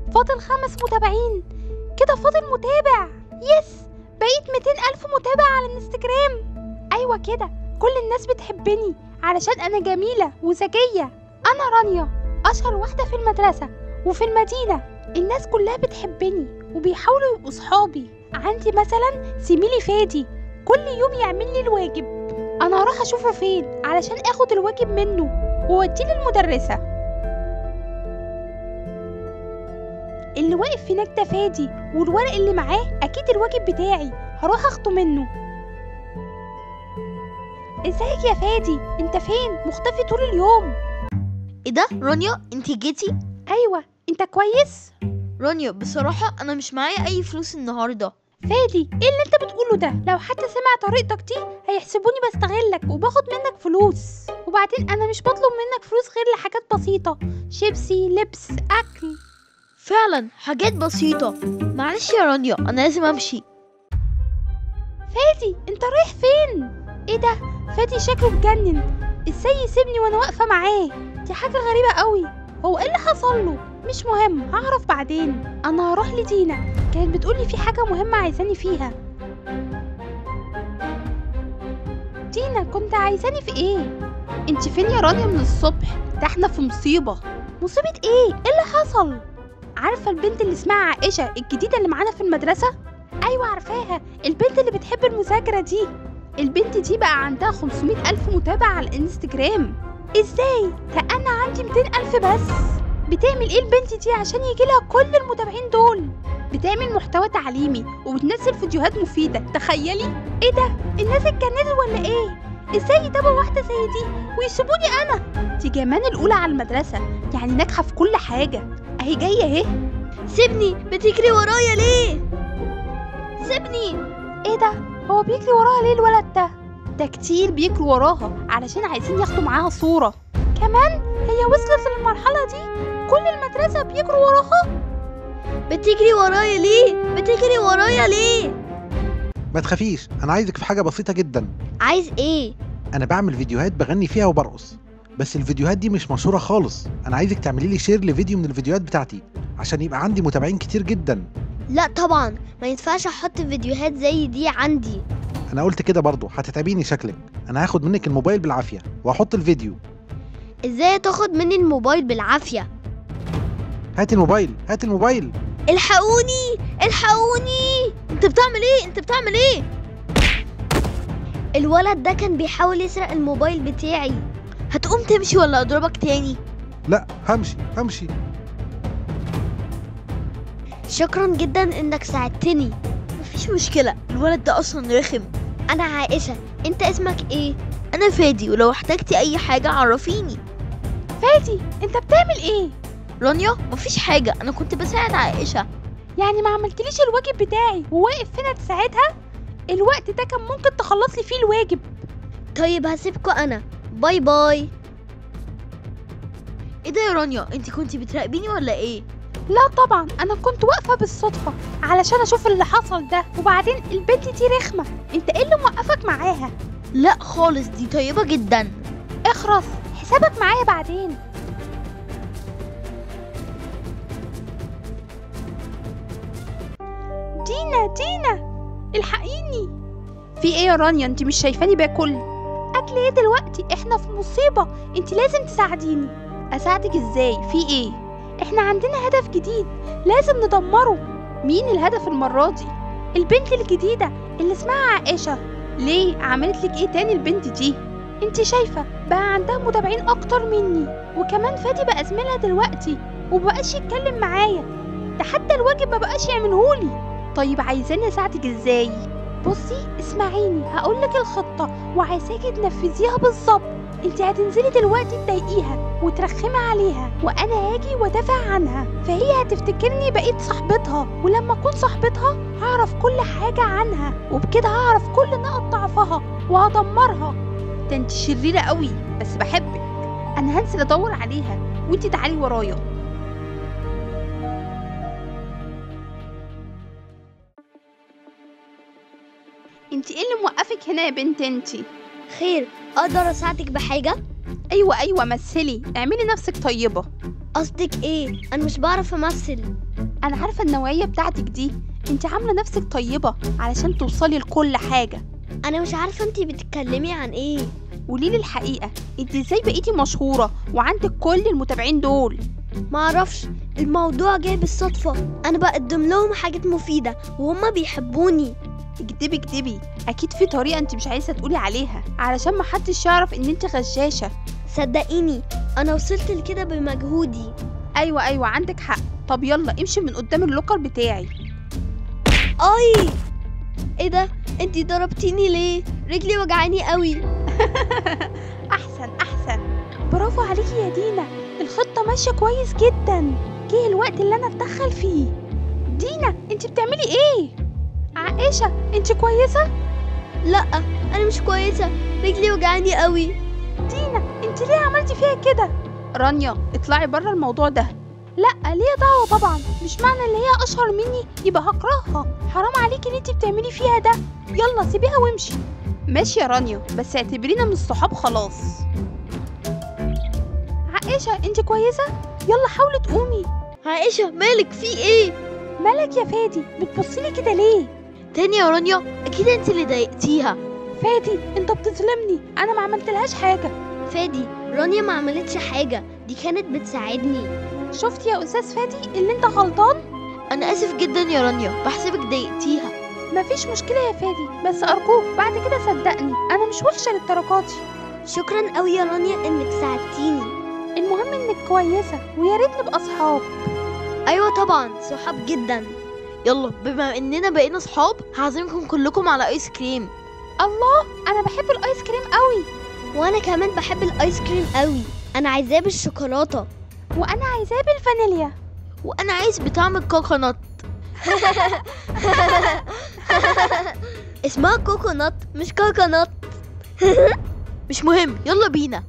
فاضل 5 متابعين. كده فاضل متابع. يس، بقيت 200,000 متابع على الانستجرام. ايوه كده، كل الناس بتحبني علشان انا جميلة وذكية. انا رانيا، اشهر واحدة في المدرسة وفي المدينة. الناس كلها بتحبني وبيحاولوا يبقوا صحابي. عندي مثلا زميلي فادي، كل يوم يعمل لي الواجب. انا هروح اشوفه فين علشان اخد الواجب منه واوديه للمدرسة. اللي واقف هناك ده فادي، والورق اللي معاه اكيد الواجب بتاعي. هروح اخده منه. ازيك يا فادي؟ انت فين؟ مختفي طول اليوم. ايه ده رانيا، انتي جيتي؟ ايوه، انت كويس؟ رانيا بصراحة انا مش معايا اي فلوس النهاردة. فادي، ايه اللي انت بتقوله ده؟ لو حد سمع طريقتك دي هيحسبوني بستغلك وباخد منك فلوس. وبعدين انا مش بطلب منك فلوس غير لحاجات بسيطة، شيبسي، لبس، اكل. فعلا حاجات بسيطة. معلش يا رانيا، انا لازم امشي. فادي، انت رايح فين؟ ايه ده؟ فادي شكله اتجنن. ازاي يسيبني وانا واقفة معاه؟ دي حاجة غريبة قوي. هو ايه اللي حصل له؟ مش مهم، هعرف بعدين. انا هروح لدينا، كانت بتقولي في حاجة مهمة عايزاني فيها. دينا، كنت عايزاني في ايه؟ انت فين يا رانيا من الصبح؟ ده احنا في مصيبة. مصيبة ايه؟ ايه اللي حصل؟ عارفة البنت اللي اسمها عائشة الجديدة اللي معانا في المدرسة؟ ايوه عارفاها، البنت اللي بتحب المذاكرة دي. البنت دي بقى عندها 500,000 متابع على الانستجرام. ازاي؟ ده انا عندي 200,000 بس. بتعمل ايه البنت دي عشان يجيلها كل المتابعين دول؟ بتعمل محتوى تعليمي وبتنزل فيديوهات مفيدة. تخيلي. ايه ده؟ الناس اتجننت ولا ايه؟ ازاي يتابعوا واحدة زي دي ويسيبوني انا؟ دي كمان الاولى على المدرسة، يعني ناجحة في كل حاجة. اهي جاية اهي. سيبني، بتجري ورايا ليه؟ سيبني. ايه ده؟ هو بيجري وراها ليه الولد ده؟ ده كتير بيجروا وراها علشان عايزين ياخدوا معاها صورة. كمان هي وصلت للمرحلة دي كل المدرسة بيجروا وراها. بتجري ورايا ليه؟ بتجري ورايا ليه؟ ما تخافيش، انا عايزك في حاجه بسيطه جدا. عايز ايه؟ انا بعمل فيديوهات بغني فيها وبرقص، بس الفيديوهات دي مش مشهوره خالص. انا عايزك تعملي لي شير لفيديو من الفيديوهات بتاعتي عشان يبقى عندي متابعين كتير جدا. لا طبعا، ما ينفعش احط فيديوهات زي دي عندي. انا قلت كده برضو، هتتعبيني شكلك. انا هاخد منك الموبايل بالعافيه واحط الفيديو. ازاي تاخد مني الموبايل بالعافيه؟ هات الموبايل، هات الموبايل. الحقوني، الحقوني. انت بتعمل ايه؟ انت بتعمل ايه؟ الولد ده كان بيحاول يسرق الموبايل بتاعي. هتقوم تمشي ولا اضربك تاني؟ لا، همشي. شكرا جدا انك ساعدتني. مفيش مشكلة، الولد ده اصلا رخم. انا عائشة، انت اسمك ايه؟ انا فادي، ولو احتجتي اي حاجة عرفيني. فادي، انت بتعمل ايه؟ رانيا، مفيش حاجة، انا كنت بساعد عائشة. يعني ما عملتليش الواجب بتاعي وواقف فينا تساعدها؟ الوقت ده كان ممكن تخلص لي فيه الواجب. طيب هسيبكوا انا، باي باي. ايه ده يا رانيا، انت كنتي بتراقبيني ولا ايه؟ لا طبعا، انا كنت واقفه بالصدفه علشان اشوف اللي حصل ده. وبعدين البنت دي رخمه، انت ايه اللي موقفك معاها؟ لا خالص، دي طيبة جدا. اخرس، حسابك معايا بعدين. دينا الحقيني. في ايه يا رانيا؟ انت مش شايفاني باكل؟ اكل ايه دلوقتي؟ احنا في مصيبه، انت لازم تساعديني. اساعدك ازاي؟ في ايه؟ احنا عندنا هدف جديد لازم ندمره. مين الهدف المره دي؟ البنت الجديده اللي اسمها عائشه. ليه؟ عملت لك ايه تاني البنت دي؟ انت شايفه بقى عندها متابعين اكتر مني، وكمان فادي بقى زميلها دلوقتي ومبقاش يتكلم معايا، ده حتى الواجب مبقاش يعملهولي. طيب عايزاني اساعدك ازاي؟ بصي اسمعيني، هقولك الخطه وعايزاكي تنفذيها بالظبط. انت هتنزلي دلوقتي تضايقيها وترخمي عليها، وانا هاجي وادافع عنها، فهي هتفتكرني بقيت صاحبتها، ولما اكون صاحبتها هعرف كل حاجه عنها، وبكده هعرف كل نقط ضعفها وهدمرها. ده انت شريره قوي، بس بحبك. انا هنزل ادور عليها وانت تعالي ورايا. انت ايه اللي موقفك هنا يا بنت انتي؟ خير، اقدر اساعدك بحاجة؟ ايوه مثلي، اعملي نفسك طيبة. قصدك ايه؟ انا مش بعرف امثل. انا عارفه النوعيه بتاعتك دي، انت عامله نفسك طيبه علشان توصلي لكل حاجه. انا مش عارفه انتي بتتكلمي عن ايه. قوليلي الحقيقه، انت ازاي بقيتي مشهوره وعندك كل المتابعين دول؟ معرفش، الموضوع جاي بالصدفه. انا بقدم لهم حاجات مفيده وهم بيحبوني. اكدبي اكدبي، اكيد في طريقه انت مش عايزه تقولي عليها علشان محدش يعرف ان انت غشاشه. صدقيني انا وصلت لكده بمجهودي. ايوه عندك حق. طب يلا امشي من قدام اللوكر بتاعي. اي ايه ده؟ انتي ضربتيني ليه؟ رجلي وجعاني قوي. احسن. برافو عليكي يا دينا، الخطه ماشيه كويس جدا. جه الوقت اللي انا اتدخل فيه. دينا انت بتعملي ايه؟ عائشه انت كويسه؟ لا انا مش كويسه، رجلي وجعاني قوي. دينا انت ليه عملتي فيها كده؟ رانيا اطلعي بره الموضوع ده. لا ليه دعوه طبعا، مش معنى ان هي اشهر مني يبقى هكرهها. حرام عليكي ان انت بتعملي فيها ده. يلا سيبيها وامشي. ماشي يا رانيا، بس اعتبرينا من الصحاب خلاص. عائشه انت كويسه؟ يلا حاولي تقومي. عائشه مالك؟ في ايه؟ مالك يا فادي؟ بتبصيلي كده ليه؟ تاني يا رانيا؟ اكيد انت اللي ضايقتيها. فادي انت بتظلمني، انا ما عملتلهاش حاجه. فادي رانيا ما عملتش حاجه، دي كانت بتساعدني. شفت يا استاذ فادي اللي انت غلطان؟ انا اسف جدا يا رانيا، بحسبك ضايقتيها. مفيش مشكله يا فادي، بس ارجوك بعد كده صدقني انا مش وحشه للدرجات دي. شكرا قوي يا رانيا انك ساعدتيني. المهم انك كويسه ويا ريت نبقى اصحاب. ايوه طبعا صحاب جدا. يلا بما اننا بقينا صحاب هعزمكم كلكم على ايس كريم. الله، انا بحب الايس كريم قوي. وانا كمان بحب الايس كريم قوي. انا عايزاه بالشوكولاته. وانا عايزاه بالفانيليا. وانا عايز بطعم الكوكونات. اسمها كوكونات مش كوكونات. مش مهم، يلا بينا.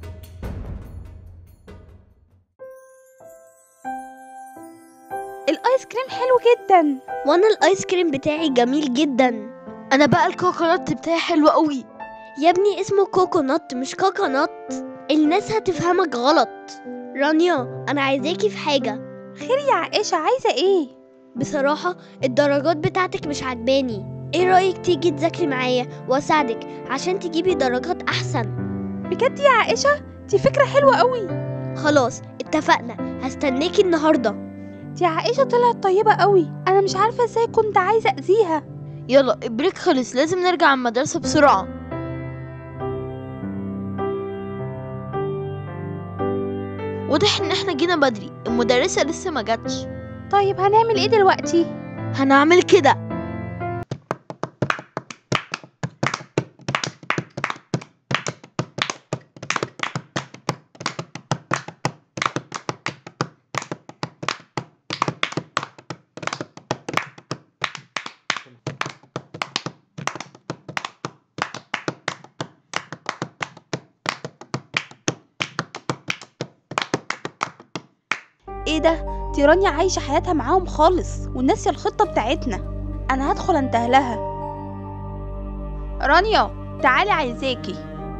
الايس كريم حلو جدا. وانا الايس كريم بتاعي جميل جدا. انا بقى الكوكونات بتاعي حلو قوي. يا ابني اسمه كوكونات مش كوكونات، الناس هتفهمك غلط. رانيا انا عايزاكي في حاجه. خير يا عائشه، عايزه ايه؟ بصراحه الدرجات بتاعتك مش عجباني. ايه رايك تيجي تذاكري معايا واساعدك عشان تجيبي درجات احسن؟ بجد يا عائشه؟ دي فكره حلوه قوي. خلاص اتفقنا، هستناكي النهارده. دي عائشه طلعت طيبه قوي، انا مش عارفه ازاي كنت عايزه اذيها. يلا البريك خلص، لازم نرجع المدرسه بسرعه. واضح ان احنا جينا بدري، المدرسه لسه ما جاتش. طيب هنعمل ايه دلوقتي؟ هنعمل كده. ايه ده؟ دي رانيا عايشه حياتها معاهم خالص وناسيه الخطه بتاعتنا. انا هدخل انتهي لها. رانيا تعالي عايزاكي.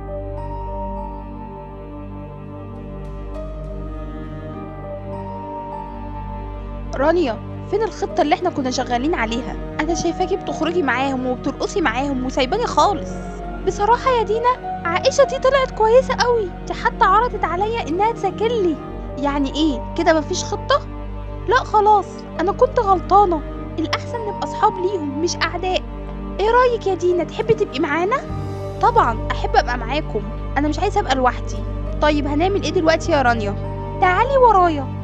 رانيا فين الخطه اللي احنا كنا شغالين عليها؟ انا شايفاكي بتخرجي معاهم وبترقصي معاهم وسايباني خالص. بصراحه يا دينا عائشه دي طلعت كويسه قوي، دي حتى عرضت عليا انها تذاكر لي. يعني ايه كده مفيش خطه؟ لا خلاص انا كنت غلطانه، الاحسن نبقى اصحاب ليهم مش اعداء. ايه رايك يا دينا، تحبي تبقي معانا؟ طبعا احب ابقى معاكم، انا مش عايزه ابقى لوحدي. طيب هنعمل ايه دلوقتي يا رانيا؟ تعالي ورايا.